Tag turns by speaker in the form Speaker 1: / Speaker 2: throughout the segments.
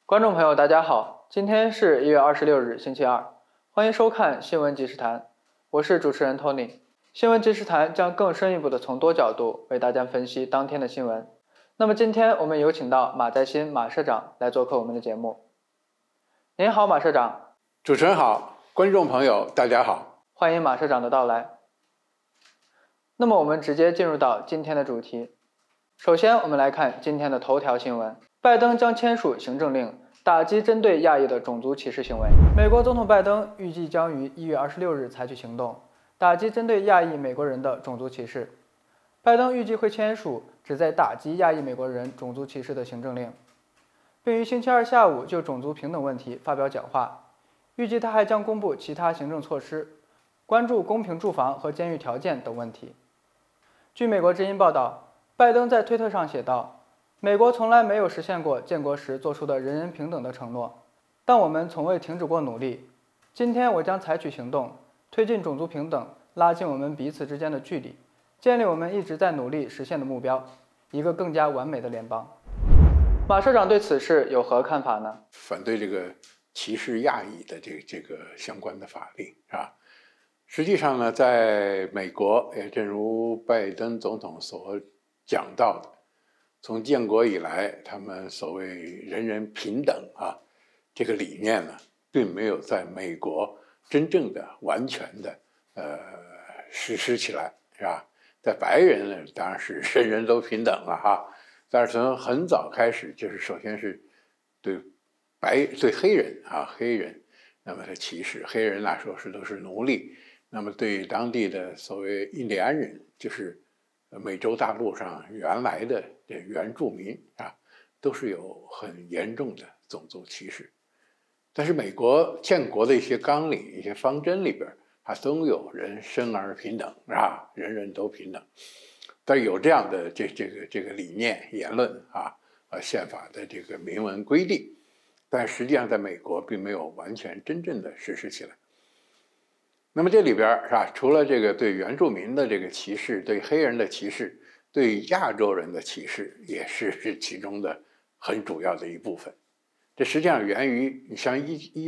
Speaker 1: 观众朋友，大家好，今天是1月26日，星期二，欢迎收看新闻即时谈，我是主持人 Tony。新闻即时谈将更深一步的从多角度为大家分析当天的新闻。那么今天我们有请到马在新马社长来做客我们的节目。您好，马社长。
Speaker 2: 主持人好，观众朋友大家好，
Speaker 1: 欢迎马社长的到来。那么我们直接进入到今天的主题。首先我们来看今天的头条新闻，拜登将签署行政令，打击针对亚裔的种族歧视行为。美国总统拜登预计将于1月26日采取行动，打击针对亚裔美国人的种族歧视。拜登预计会签署旨在打击亚裔美国人种族歧视的行政令，并于星期二下午就种族平等问题发表讲话。预计他还将公布其他行政措施，关注公平住房和监狱条件等问题。据美国之音报道，拜登在推特上写道：“美国从来没有实现过建国时做出的人人平等的承诺，但我们从未停止过努力。今天我将采取行动，推进种族平等，拉近我们彼此之间的距离，建立我们一直在努力实现的目标，一个更加完美的联邦。”马社长对此事有何看法呢？
Speaker 2: 反对这个歧视亚裔的这个相关的法令是吧？实际上呢，在美国，也正如拜登总统所讲到的，从建国以来，他们所谓人人平等这个理念呢，并没有在美国真正的、完全的实施起来，是吧？在白人呢，当然是人人都平等了但是从很早开始，就是首先是对黑人黑人，那么的歧视，黑人那时候都是奴隶，那么对当地的所谓印第安人，就是美洲大陆上原来的原住民都是有很严重的种族歧视。但是美国建国的一些纲领、一些方针里边，它都有人生而平等人人都平等。但有这样的这个理念、言论宪法的这个明文规定，但实际上在美国并没有完全真正的实施起来。那么这里边除了这个对原住民的这个歧视，对黑人的歧视，对亚洲人的歧视，也是其中的很主要的一部分。这实际上源于你像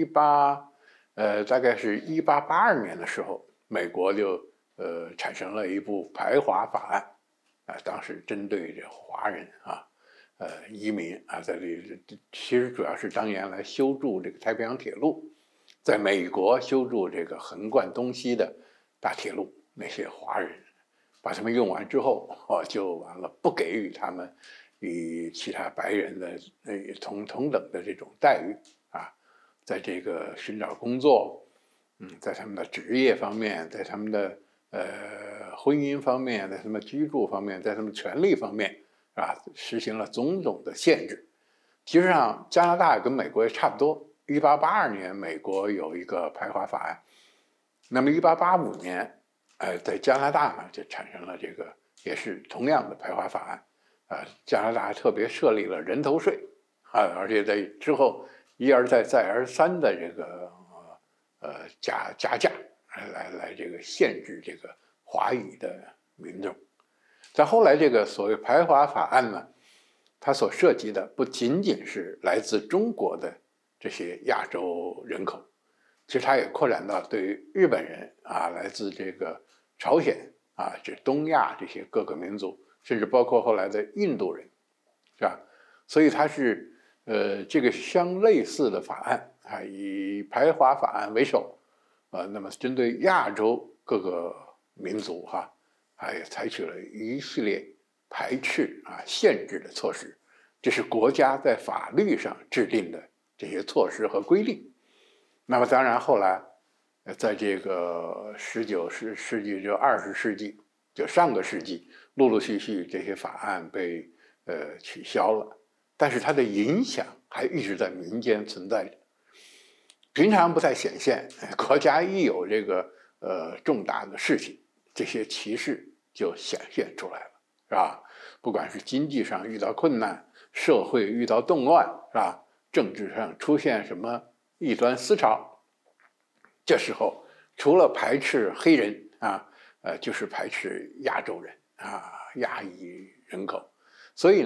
Speaker 2: 大概是1882年的时候，美国就产生了一部排华法案当时针对这华人移民在这里，其实主要是当年来修筑这个太平洋铁路，在美国修筑这个横贯东西的大铁路，那些华人把他们用完之后就完了，不给予他们与其他白人的同等的这种待遇在这个寻找工作，在他们的职业方面，在他们的婚姻方面，在他们居住方面，在他们权利方面实行了种种的限制。其实上加拿大跟美国也差不多，1882年美国有一个排华法案，那么1885年在加拿大呢就产生了这个也是同样的排华法案加拿大特别设立了人头税而且在之后一而再再而三的这个加价来这个限制这个华裔的民众。在后来这个所谓排华法案呢，它所涉及的不仅仅是来自中国的这些亚洲人口，其实它也扩展到对于日本人来自这个朝鲜这东亚这些各个民族，甚至包括后来的印度人，是吧？所以它是这个相类似的法案以排华法案为首那么针对亚洲各个民族也采取了一系列排斥限制的措施，这是国家在法律上制定的这些措施和规定。那么当然后来在这个19世纪就20世纪就上个世纪，陆陆续续这些法案被取消了，但是它的影响还一直在民间存在着，平常不太显现，国家一有这个重大的事情，这些歧视就显现出来了，是吧？不管是经济上遇到困难，社会遇到动乱，是吧？政治上出现什么异端思潮，这时候除了排斥黑人就是排斥亚洲人亚裔人口。所以呢，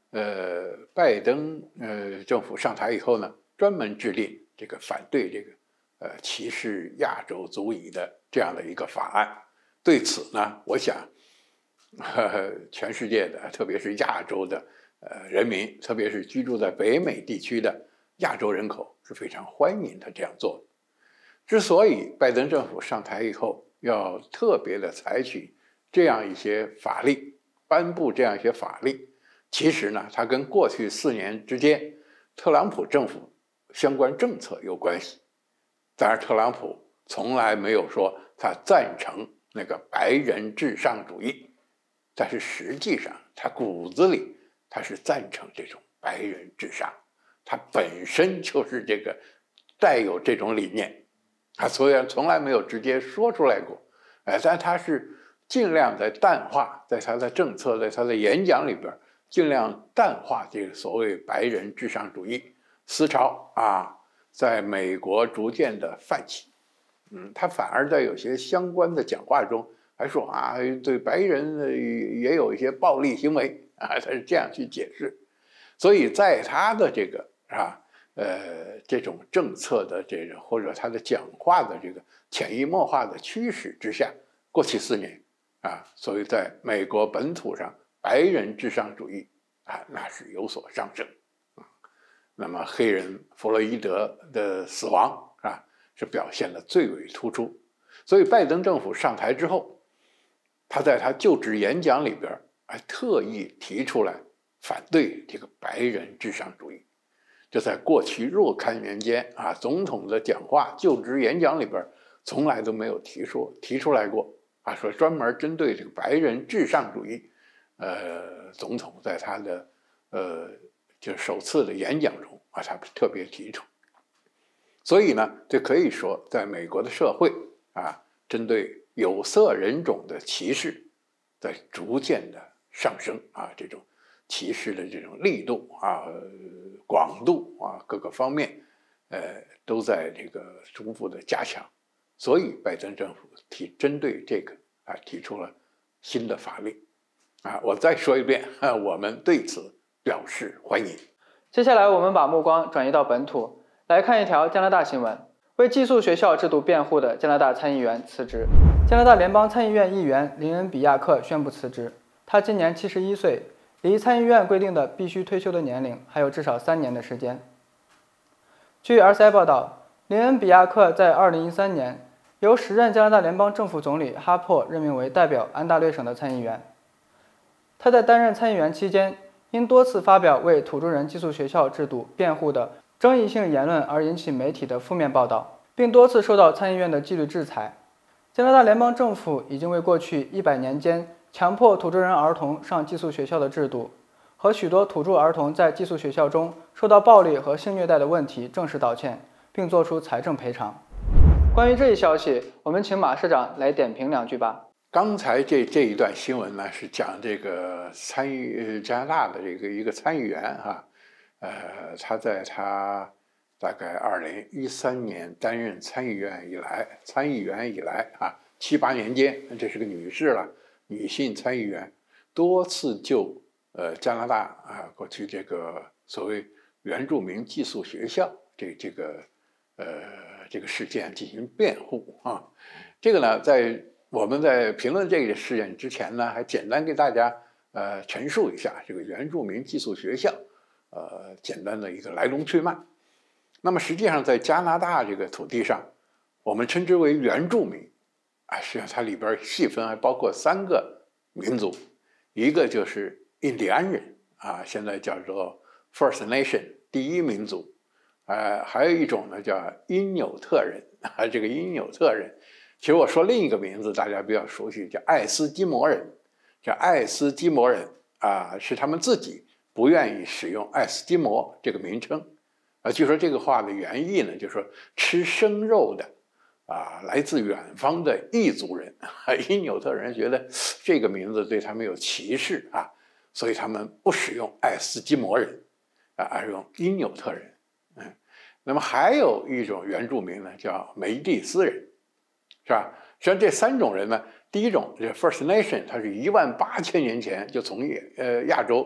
Speaker 2: 拜登政府上台以后呢，专门制定这个反对这个歧视亚洲族裔的这样的一个法案。对此呢，我想，全世界的，特别是亚洲的人民，特别是居住在北美地区的亚洲人口是非常欢迎他这样做的。之所以拜登政府上台以后要特别的采取这样一些法律，颁布这样一些法律，其实呢，它跟过去4年之间特朗普政府相关政策有关系。当然，特朗普从来没有说他赞成那个白人至上主义，但是实际上他骨子里他是赞成这种白人至上，他本身就是这个带有这种理念。他虽然从来没有直接说出来过，但他是尽量在淡化，在他的政策，在他的演讲里边，尽量淡化这个所谓白人至上主义思潮啊，在美国逐渐的泛起。他反而在有些相关的讲话中还说啊，对白人也有一些暴力行为啊，他是这样去解释。所以在他的这个这种政策的这个或者他的讲话的这个潜移默化的驱使之下，过去4年所以在美国本土上，白人至上主义那是有所上升。那么黑人弗洛伊德的死亡是表现的最为突出。所以拜登政府上台之后，他在他就职演讲里边还特意提出来反对这个白人至上主义。这在过去若干年间总统的讲话、就职演讲里边从来都没有提出来过说专门针对这个白人至上主义。总统在他的就首次的演讲中他特别提出。所以呢，这可以说在美国的社会针对有色人种的歧视在逐渐的上升这种歧视的这种力度广度各个方面都在这个逐步的加强。所以拜登政府针对这个提出了新的法律我再说一遍我们对此表示欢迎。
Speaker 1: 接下来我们把目光转移到本土，来看一条加拿大新闻。为寄宿学校制度辩护的加拿大参议员辞职。加拿大联邦参议院议员林恩·比亚克宣布辞职，他今年71岁，离参议院规定的必须退休的年龄还有至少3年的时间。据 RCI 报道，林恩·比亚克在2013年由时任加拿大联邦政府总理哈珀任命为代表安大略省的参议员。他在担任参议员期间，因多次发表为土著人寄宿学校制度辩护的争议性言论而引起媒体的负面报道，并多次受到参议院的纪律制裁。加拿大联邦政府已经为过去100年间强迫土著人儿童上寄宿学校的制度和许多土著儿童在寄宿学校中受到暴力和性虐待的问题正式道歉，并作出财政赔偿。关于这一消息，我们请马社长来点评2句吧。
Speaker 2: 刚才这一段新闻呢，是讲这个加拿大的一个参议员他在他大概2013年担任参议员以来7、8年间，这是个女士了，女性参议员，多次就加拿大过去这个所谓原住民寄宿学校这个事件进行辩护这个呢，我们在评论这个事件之前呢，还简单给大家陈述一下这个原住民寄宿学校简单的一个来龙去脉。那么实际上在加拿大这个土地上，我们称之为原住民实际上它里边细分还包括3个民族，一个就是印第安人现在叫做 First Nation 第一民族还有一种呢叫因纽特人这个因纽特人其实我说另一个名字大家比较熟悉，叫爱斯基摩人。这爱斯基摩人是他们自己不愿意使用爱斯基摩这个名称据说这个话的原意呢，就是说吃生肉的来自远方的异族人因纽特人觉得这个名字对他们有歧视所以他们不使用爱斯基摩人而用因纽特人那么还有一种原住民呢，叫梅蒂斯人，是吧？实际上这3种人呢，第一种这 First Nation， 它是18000年前就从亚洲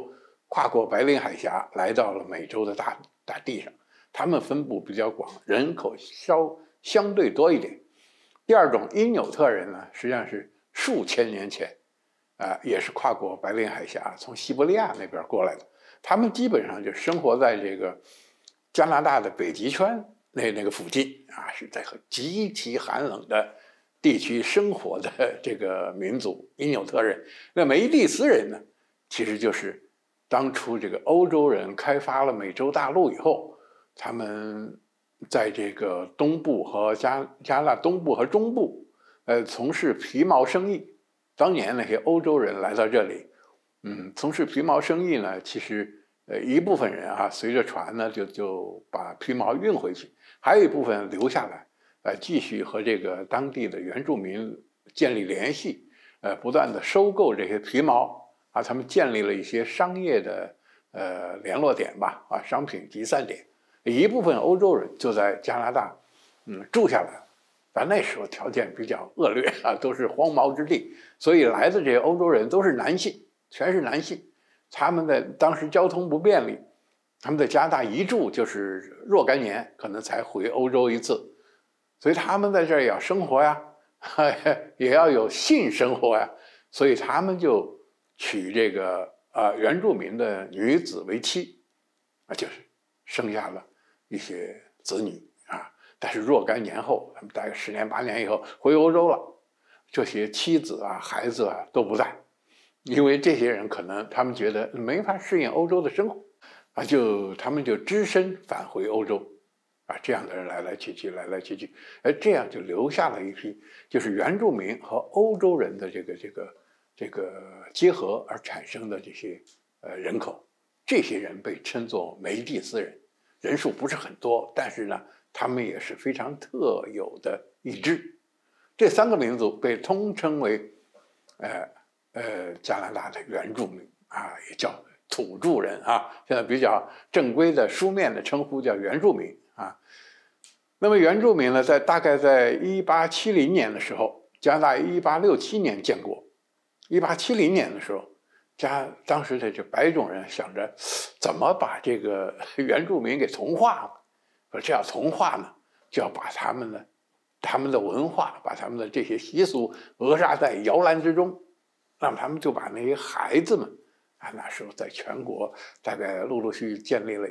Speaker 2: 跨过白令海峡来到了美洲的大地上，他们分布比较广，人口相对多一点。第二种因纽特人呢，实际上是数千年前，也是跨过白令海峡从西伯利亚那边过来的。他们基本上就生活在这个加拿大的北极圈那个附近啊，是在极其寒冷的地区生活的这个民族因纽特人。那梅蒂斯人呢，其实就是当初这个欧洲人开发了美洲大陆以后，他们在这个东部和加拿大东部和中部，从事皮毛生意。当年那些欧洲人来到这里，从事皮毛生意呢，其实一部分人随着船呢就把皮毛运回去，还有一部分留下来，继续和这个当地的原住民建立联系，不断的收购这些皮毛他们建立了一些商业的联络点吧，商品集散点。一部分欧洲人就在加拿大住下来了，但那时候条件比较恶劣都是荒毛之地，所以来的这些欧洲人都是男性，全是男性。他们在当时交通不便利，他们在加拿大一住就是若干年，可能才回欧洲一次，所以他们在这儿也要生活呀，也要有性生活呀，所以他们就娶这个原住民的女子为妻，就是生下了一些子女但是若干年后，他们大概10年8年以后回欧洲了，这些妻子孩子都不在，因为这些人可能他们觉得没法适应欧洲的生活他们就只身返回欧洲这样的人来来去去，这样就留下了一批就是原住民和欧洲人的这个结合而产生的这些人口。这些人被称作梅蒂斯人，人数不是很多，但是呢，他们也是非常特有的一支。这3个民族被通称为加拿大的原住民也叫土著人现在比较正规的书面的称呼叫原住民那么原住民呢，大概在1870年的时候，加拿大1867年建国。1870年的时候，当时的这白种人想着怎么把这个原住民给同化了。说这要同化呢，就要把他们的文化，把他们的这些习俗扼杀在摇篮之中。那么他们就把那些孩子们那时候在全国大概陆陆续续建立了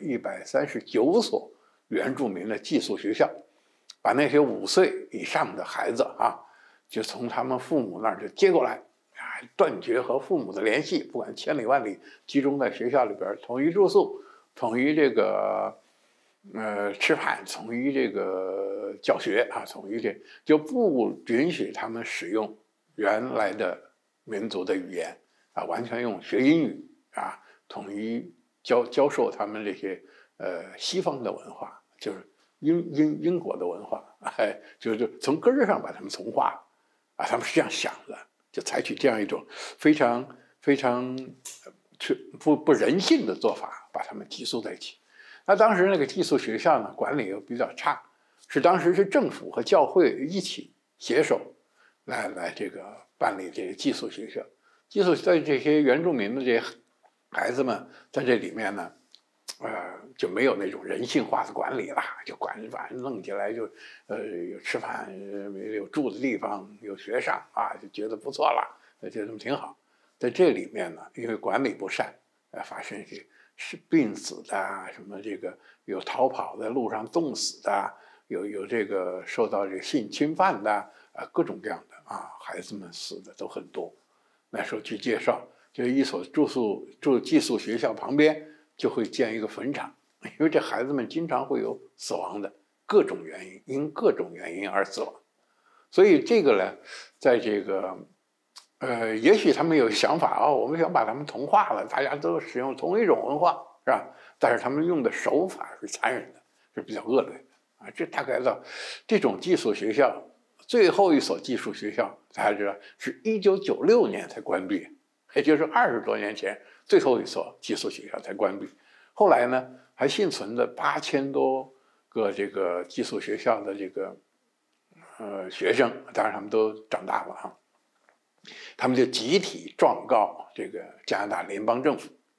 Speaker 2: 139所原住民的寄宿学校，把那些5岁以上的孩子就从他们父母那儿就接过来断绝和父母的联系，不管千里万里，集中在学校里边，统一住宿，统一这个吃饭，统一这个教学统一就不允许他们使用原来的民族的语言完全用学英语统一教授他们这些西方的文化，就是英国的文化，就从根儿上把他们同化他们是这样想的，就采取这样一种非常不人性的做法，把他们寄宿在一起。那当时那个寄宿学校呢，管理又比较差，当时是政府和教会一起携手来这个办理这个寄宿学校。寄宿在这些原住民的这些孩子们在这里面呢，就没有那种人性化的管理了，就弄起来就有吃饭，有住的地方，有学上就觉得不错了，就这么挺好。在这里面呢，因为管理不善，发生是病死的什么这个有逃跑在路上冻死的，有这个受到这个性侵犯的各种各样的孩子们死的都很多。那时候去介绍，就一所寄宿学校旁边就会建一个坟场，因为这孩子们经常会有死亡的，各种原因，因各种原因而死亡。所以这个呢，在这个也许他们有想法我们想把他们同化了，大家都使用同一种文化，是吧？但是他们用的手法是残忍的，是比较恶劣的这大概到这种寄宿学校，最后一所寄宿学校大家知道是1996年才关闭，也就是20多年前最后一所寄宿学校才关闭。后来呢，还幸存的8000多个这个寄宿学校的这个学生，当然他们都长大了他们就集体状告这个加拿大联邦政府，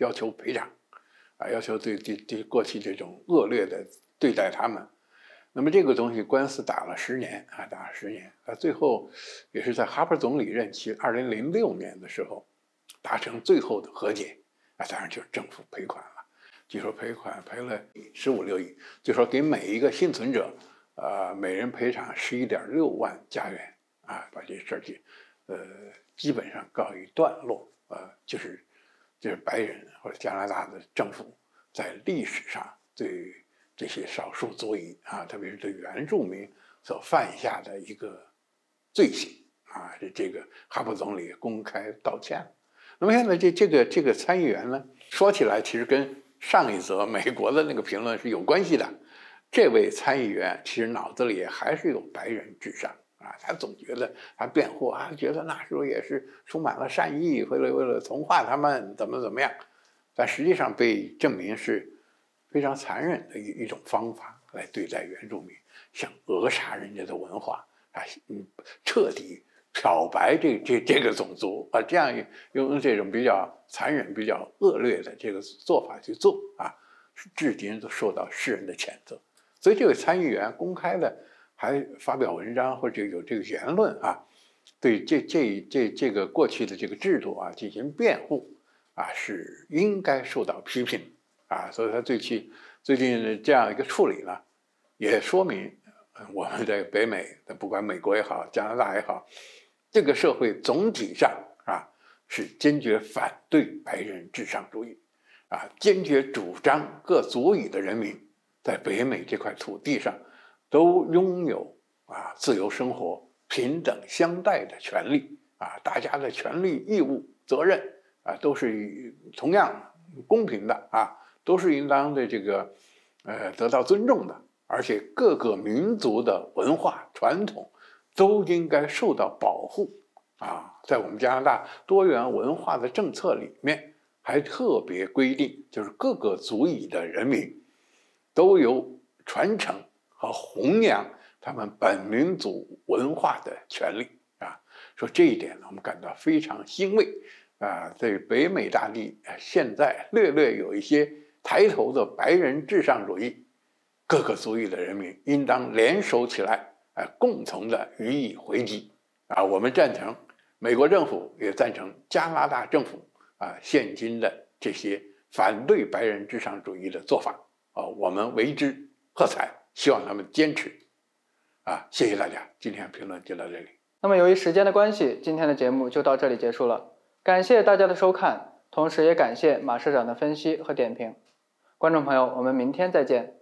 Speaker 2: 要求赔偿，要求对过去这种恶劣的对待他们。那么这个东西官司打了10年打了10年，最后也是在哈珀总理任期2006年的时候达成最后的和解，当然就是政府赔款了。据说赔款赔了15、16亿，就说给每一个幸存者，每人赔偿11.6万加元把这事儿基本上告一段落。就是白人或者加拿大的政府在历史上对这些少数族裔特别是对原住民所犯下的一个罪行这个哈珀总理公开道歉了。那么现在这个参议员呢，说起来其实跟上一则美国的那个评论是有关系的。这位参议员其实脑子里还是有白人智商他总觉得他辩护觉得那时候也是充满了善意，为了同化他们怎么样，但实际上被证明是非常残忍的一种方法来对待原住民，想扼杀人家的文化彻底漂白这个种族这样用这种比较残忍、比较恶劣的这个做法去做至今都受到世人的谴责。所以这位参议员公开的还发表文章或者有这个言论对这个过去的这个制度进行辩护是应该受到批评所以他最近这样一个处理呢，也说明我们在北美的不管美国也好，加拿大也好，这个社会总体上是坚决反对白人至上主义坚决主张各族裔的人民在北美这块土地上都拥有自由生活、平等相待的权利大家的权利、义务、责任都是同样公平的都是应当的这个得到尊重的，而且各个民族的文化传统都应该受到保护在我们加拿大多元文化的政策里面还特别规定，就是各个族裔的人民都有传承和弘扬他们本民族文化的权利说这一点呢，我们感到非常欣慰对北美大地现在略有一些抬头的白人至上主义，各个族裔的人民应当联手起来共同的予以回击我们赞成，美国政府也赞成加拿大政府现今的这些反对白人至上主义的做法我们为之喝彩，希望他们坚持谢谢大家，今天评论就到这里。
Speaker 1: 那么由于时间的关系，今天的节目就到这里结束了，感谢大家的收看，同时也感谢马社长的分析和点评。观众朋友，我们明天再见。